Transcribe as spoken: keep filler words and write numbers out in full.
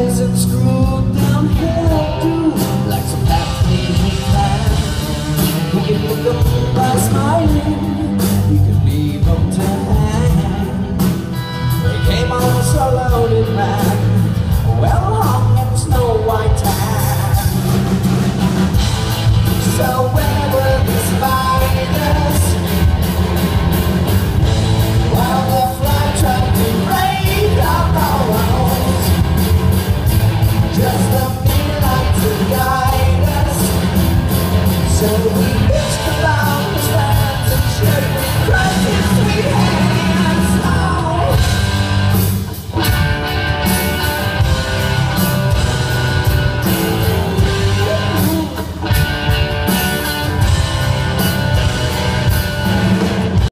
boys in screwed down hairdo, like some happy plan. We can look up by smiling, we can leave them to hang. They came on us a loaded man, well hung in snow white tan. So whenever they spied us, while the fly tried to break our bones, just a mere light to guide us. So we bitched about the stands and shook, crushed his sweet hand.